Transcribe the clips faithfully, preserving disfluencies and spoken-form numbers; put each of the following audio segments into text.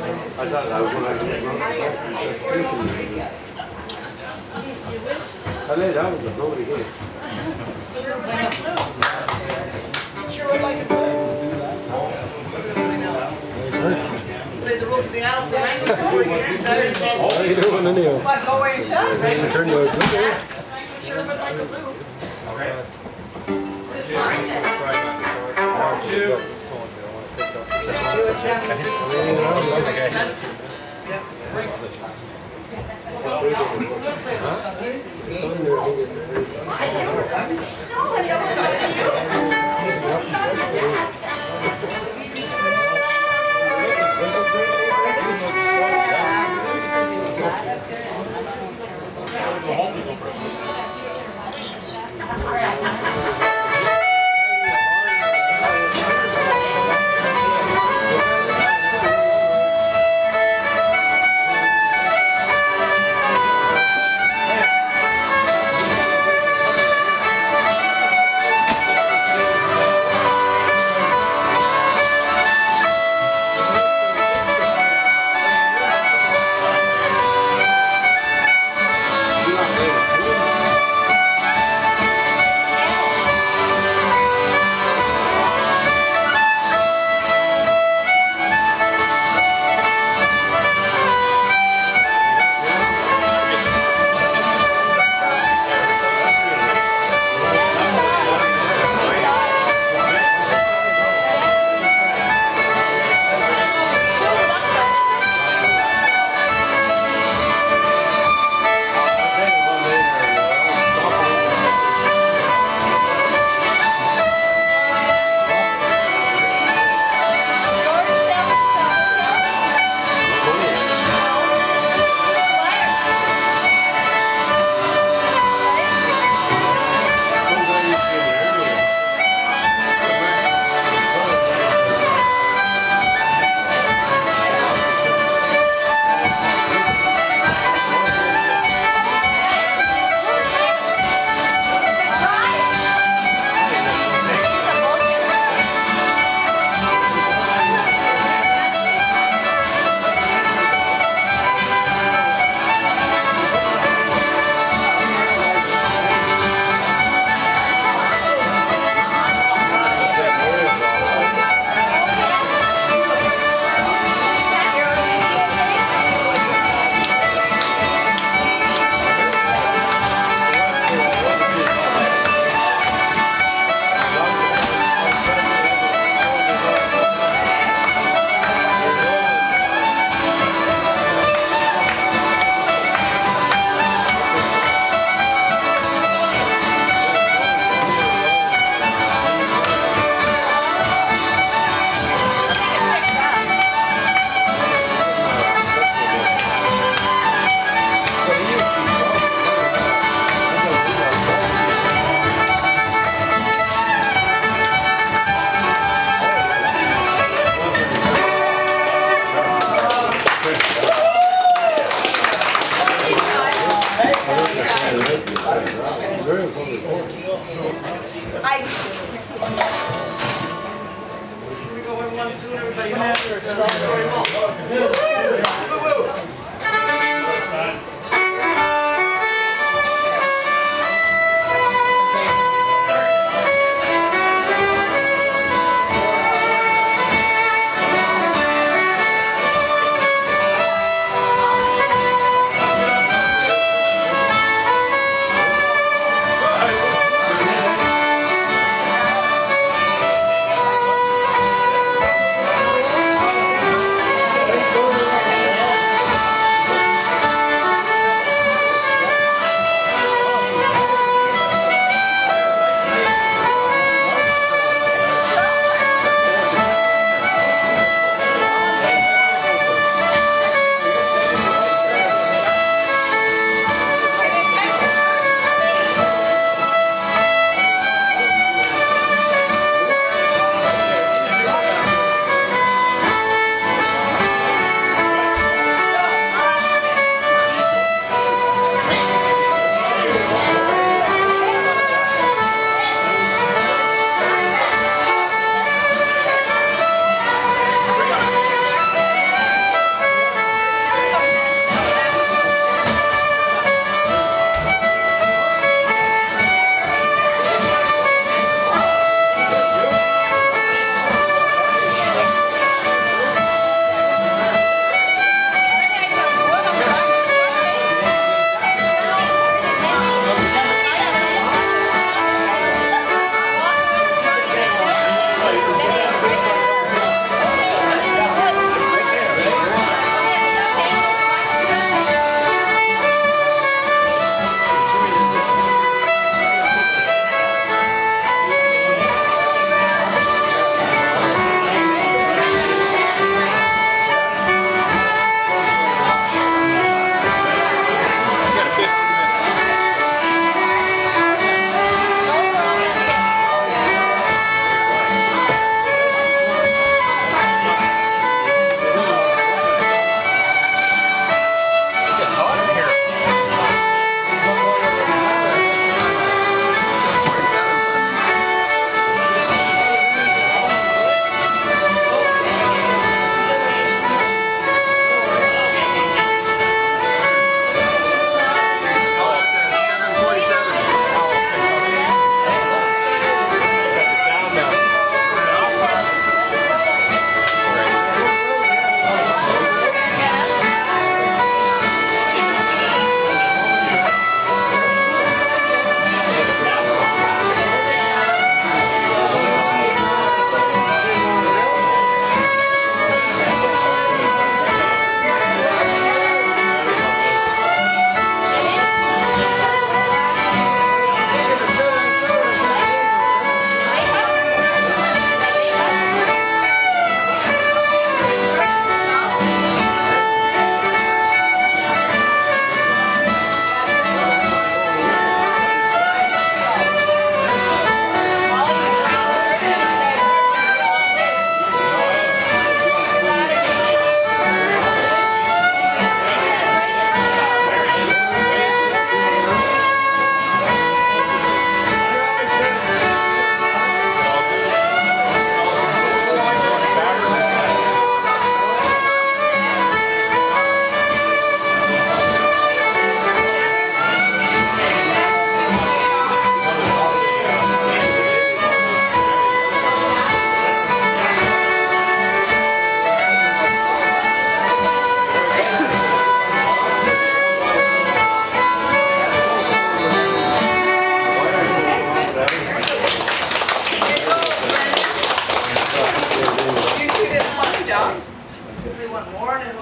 thought that was when I came up. I laid out with the nobody here. Sure would like a blue. Play the rope to the house and hang before he gets too tired. How you doing, Neil? What, go away and shut? Turn you over. Sure would like a blue. Okay. This mine then. Two. Expensive. Yep. No, I don't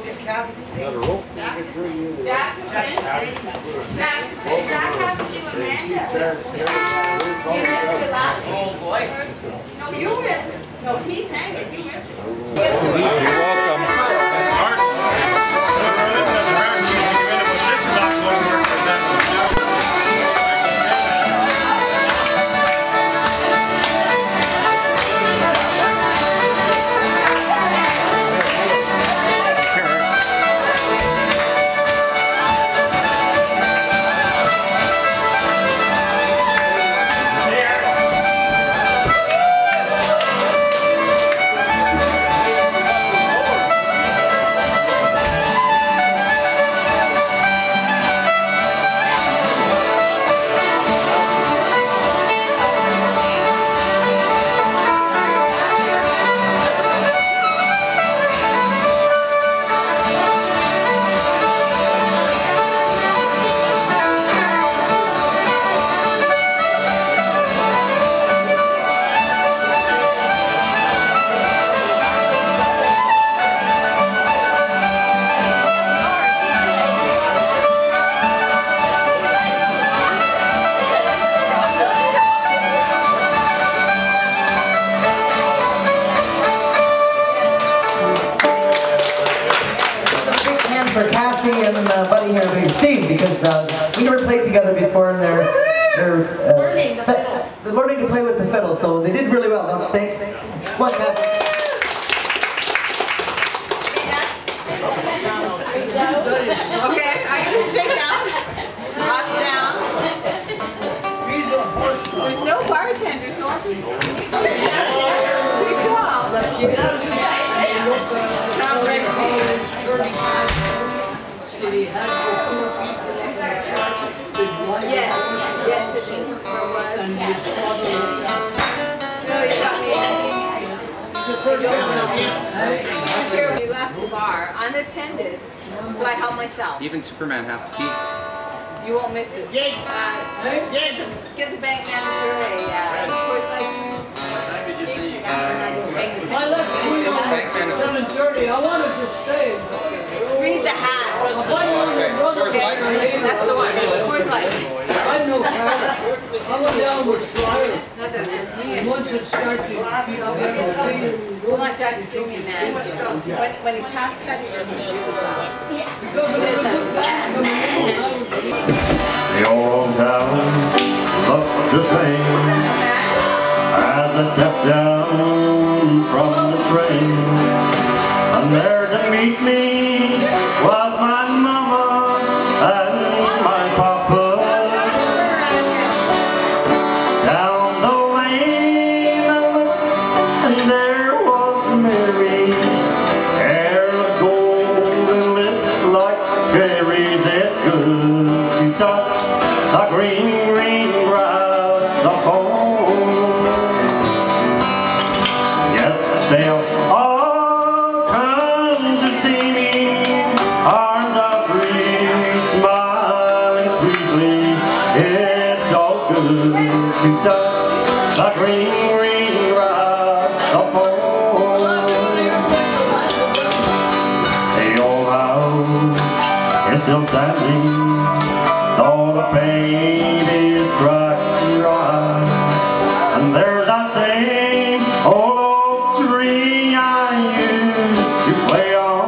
get Kathy to sing. Got a rope? Jack to sing. Jack to sing. Jack to sing. Jack has to do Amanda. You missed it last week. Oh boy. No, you missed it. No, he sang it. You missed it. You're welcome. For Kathy and uh, Buddy here, but Steve, because uh, we never played together before, and they're they're uh, Learning the fiddle. they're learning to play with the fiddle, so they did really well, don't you think? Come on, Kathy. Okay, I can shake down, rock down. There's no bartender, so I'll just shake you off. Sounds like to me. Yes, yes, it is. No, you got me. She was here when we left the bar, unattended, so I helped myself. Even Superman has to pee. You won't miss it. Uh, get the bank manager a uh, course like I left school at seven thirty. I wanted to stay. read the hat. If I wanted to brother Okay, that's the one. Course Light. I'm no car. I went down with Schreier. Not that it's me. And once it started, people getting feet. We'll not Jack to sing me, man. When, when he's half cut, he doesn't do it well. Yeah. Because when I looked back coming in, I was The old town looked the same as I stepped down from the train. And there to meet me was my mama and my papa. Down the lane I looked and there was Mary, hair of gold and lips like cherries. It's good to touch the green, green grass of home. Yes, they'll all come to see me, arms are free, smiling sweetly. It's so good to touch the green, green grass of home. The old house is still standing, though the paint is cracked and dry. And there's that same old oak tree I used to play on.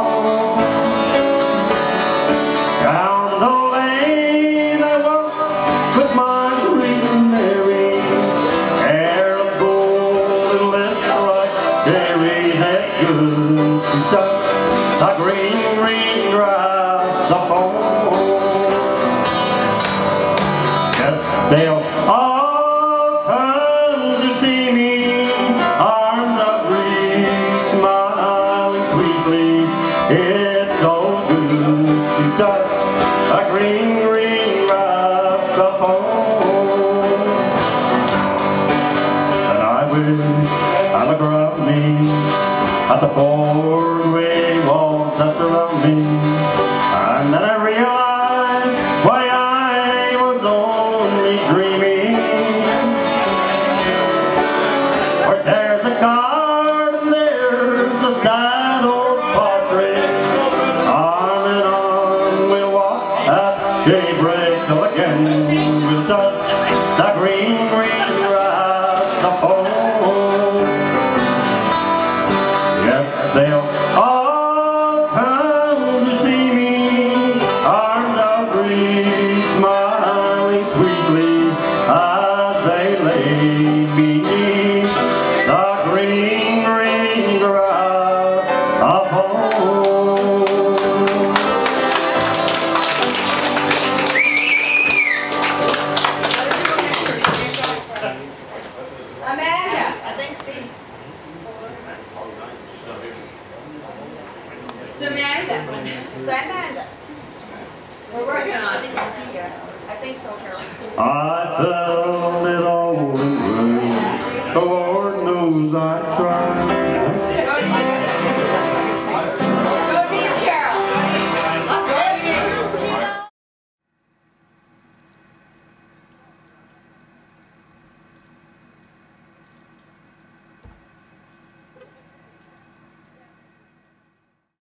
Down the lane I walk with my sweet Mary, hair of gold and lips like cherries. It's good to touch the green, green grass of home. Yes, they'll all come to see me, arms are free, smiling sweetly. It's so good to touch a green, green grass of home. And I wish I look around me at the four-way walls that surround me, and then I realize why I was only dreaming. For there's a card and there's a sad old portrait We're working on it. I think so, Carol. I found it on